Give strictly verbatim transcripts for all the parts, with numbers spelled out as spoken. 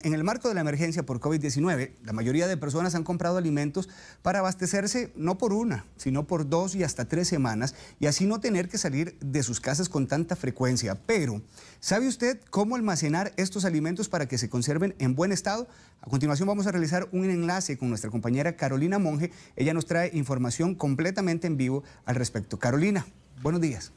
En el marco de la emergencia por COVID diecinueve, la mayoría de personas han comprado alimentos para abastecerse no por una, sino por dos y hasta tres semanas y así no tener que salir de sus casas con tanta frecuencia. Pero, ¿sabe usted cómo almacenar estos alimentos para que se conserven en buen estado? A continuación vamos a realizar un enlace con nuestra compañera Carolina Monge. Ella nos trae información completamente en vivo al respecto. Carolina, buenos días.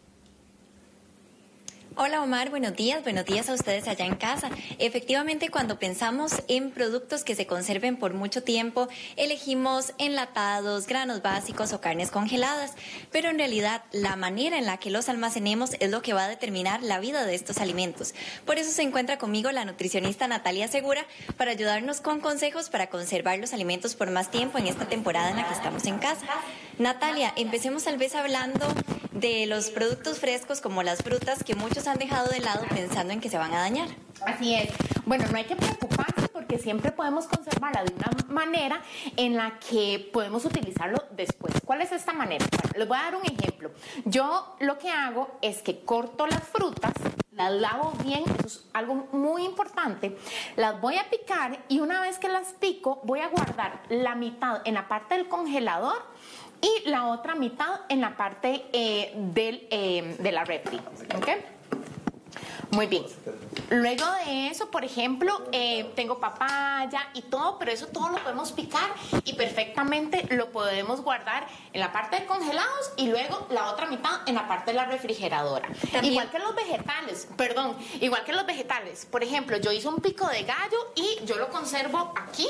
Hola Omar, buenos días, buenos días a ustedes allá en casa. Efectivamente, cuando pensamos en productos que se conserven por mucho tiempo, elegimos enlatados, granos básicos o carnes congeladas, pero en realidad la manera en la que los almacenemos es lo que va a determinar la vida de estos alimentos. Por eso se encuentra conmigo la nutricionista Natalia Segura para ayudarnos con consejos para conservar los alimentos por más tiempo en esta temporada en la que estamos en casa. Natalia, empecemos tal vez hablando de los productos frescos como las frutas que muchos han dejado de lado pensando en que se van a dañar. Así es. Bueno, no hay que preocuparse porque siempre podemos conservarla de una manera en la que podemos utilizarlo después. ¿Cuál es esta manera? Bueno, les voy a dar un ejemplo. Yo lo que hago es que corto las frutas, las lavo bien, eso es algo muy importante, las voy a picar y una vez que las pico voy a guardar la mitad en la parte del congelador y la otra mitad en la parte eh, del, eh, de la refri. ¿Okay? Muy bien. Luego de eso, por ejemplo, eh, tengo papaya y todo, pero eso todo lo podemos picar y perfectamente lo podemos guardar en la parte de congelados y luego la otra mitad en la parte de la refrigeradora. También. Igual que los vegetales, perdón, igual que los vegetales. Por ejemplo, yo hice un pico de gallo y yo lo conservo aquí.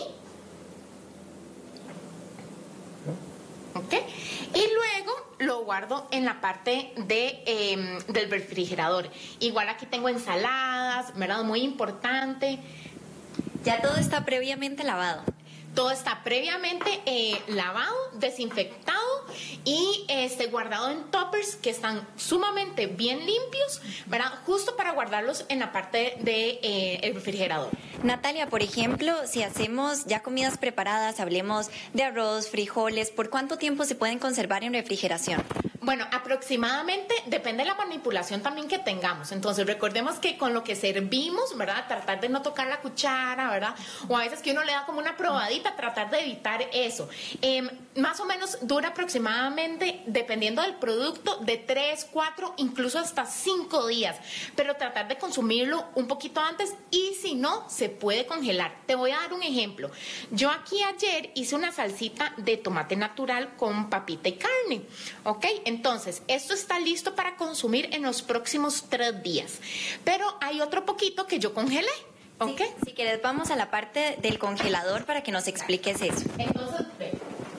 ¿Ok? Y luego lo guardo en la parte de, eh, del refrigerador. Igual aquí tengo ensaladas, ¿verdad? Muy importante. Ya todo está previamente lavado. Todo está previamente eh, lavado, desinfectado y este, guardado en toppers que están sumamente bien limpios, ¿verdad? Justo para guardarlos en la parte del de, eh, el refrigerador. Natalia, por ejemplo, si hacemos ya comidas preparadas, hablemos de arroz, frijoles, ¿por cuánto tiempo se pueden conservar en refrigeración? Bueno, aproximadamente depende de la manipulación también que tengamos. Entonces, recordemos que con lo que servimos, ¿verdad? Tratar de no tocar la cuchara, ¿verdad? O a veces que uno le da como una probadita, tratar de evitar eso. Eh, más o menos dura aproximadamente, dependiendo del producto, de tres, cuatro, incluso hasta cinco días. Pero tratar de consumirlo un poquito antes y si no, se puede congelar. Te voy a dar un ejemplo. Yo aquí ayer hice una salsita de tomate natural con papita y carne, ¿ok? Entonces, esto está listo para consumir en los próximos tres días. Pero hay otro poquito que yo congelé. ¿Ok? Sí, si quieres, vamos a la parte del congelador para que nos expliques eso. Entonces, ve.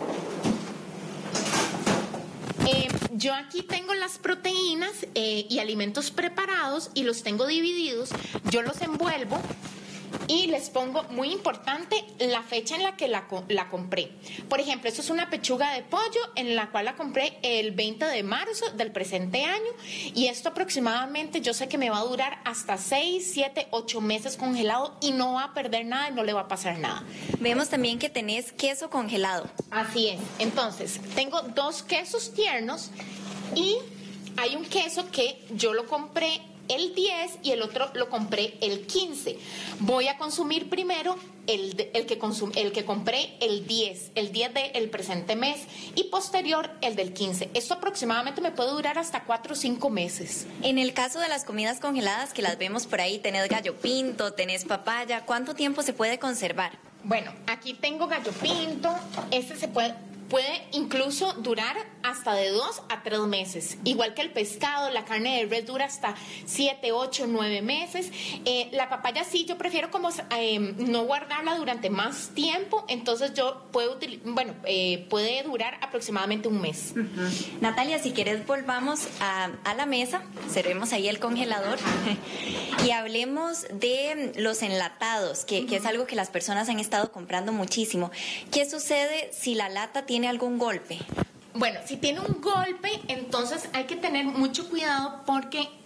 Eh, yo aquí tengo las proteínas eh, y alimentos preparados y los tengo divididos. Yo los envuelvo y les pongo, muy importante, la fecha en la que la, la compré. Por ejemplo, esto es una pechuga de pollo en la cual la compré el veinte de marzo del presente año y esto aproximadamente yo sé que me va a durar hasta seis, siete, ocho meses congelado y no va a perder nada y no le va a pasar nada. Vemos también que tenés queso congelado. Así es. Entonces, tengo dos quesos tiernos y hay un queso que yo lo compré el diez y el otro lo compré el quince. Voy a consumir primero el, de, el, que, consum, el que compré el diez, el diez del presente mes y posterior el del quince. Esto aproximadamente me puede durar hasta cuatro o cinco meses. En el caso de las comidas congeladas que las vemos por ahí, tenés gallo pinto, tenés papaya, ¿cuánto tiempo se puede conservar? Bueno, aquí tengo gallo pinto, este se puede... Puede incluso durar hasta de dos a tres meses. Igual que el pescado, la carne de res dura hasta siete, ocho, nueve meses. Eh, la papaya sí, yo prefiero como eh, no guardarla durante más tiempo. Entonces yo puedo, bueno, eh, puede durar aproximadamente un mes. Uh-huh. Natalia, si quieres volvamos a, a la mesa, cerremos ahí el congelador y hablemos de los enlatados, que, uh-huh. que es algo que las personas han estado comprando muchísimo. ¿Qué sucede si la lata tiene algún golpe? Bueno, si tiene un golpe, entonces hay que tener mucho cuidado porque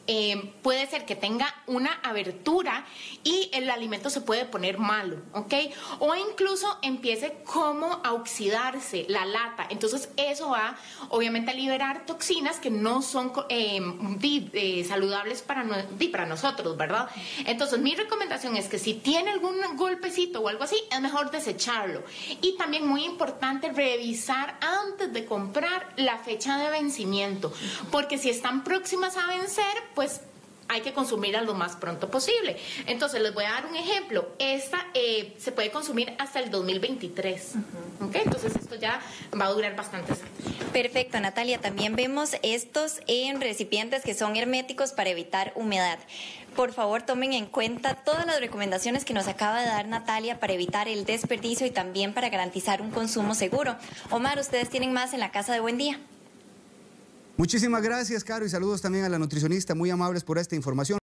eh, puede ser que tenga una abertura y el alimento se puede poner malo, ¿ok? O incluso empiece como a oxidarse la lata. Entonces eso va obviamente a liberar toxinas que no son eh, di, eh, saludables para, no, di, para nosotros, ¿verdad? Entonces mi recomendación es que si tiene algún golpecito o algo así, es mejor desecharlo. Y también muy importante revisar antes de comprar la fecha de vencimiento, porque si están próximas a vencer, pues hay que consumirla lo más pronto posible. Entonces, les voy a dar un ejemplo. Esta eh, se puede consumir hasta el dos mil veintitrés. Uh-huh. ¿Okay? Entonces, esto ya va a durar bastantes años. Perfecto, Natalia. También vemos estos en recipientes que son herméticos para evitar humedad. Por favor, tomen en cuenta todas las recomendaciones que nos acaba de dar Natalia para evitar el desperdicio y también para garantizar un consumo seguro. Omar, ustedes tienen más en la Casa de Buen Día. Muchísimas gracias, Caro, y saludos también a la nutricionista, muy amables por esta información.